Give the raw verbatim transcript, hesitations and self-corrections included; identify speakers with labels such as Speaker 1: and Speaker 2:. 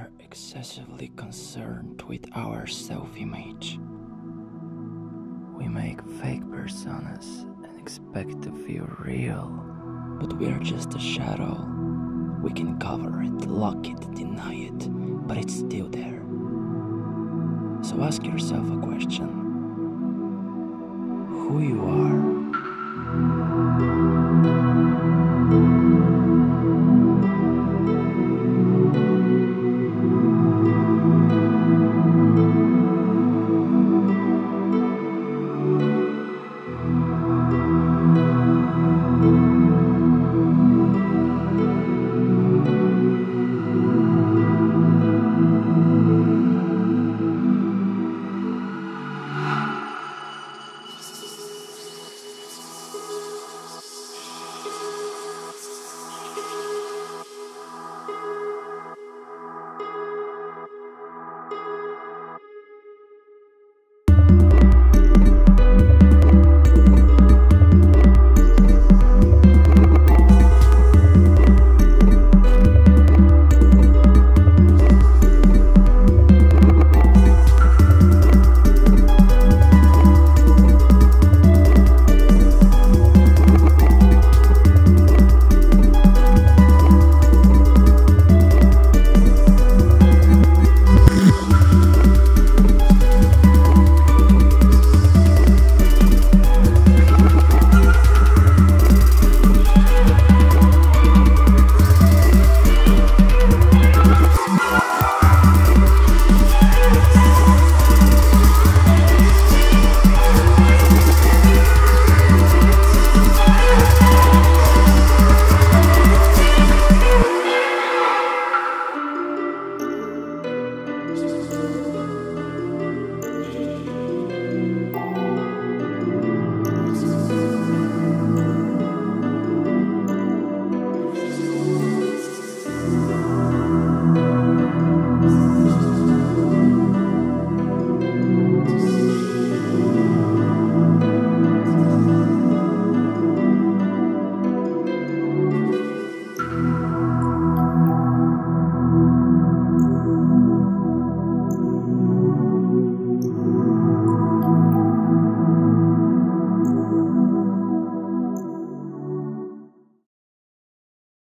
Speaker 1: are excessively concerned with our self-image. We make fake personas and expect to feel real, but we are just a shadow. We can cover it, lock it, deny it, but it's still there. So ask yourself a question. Who you are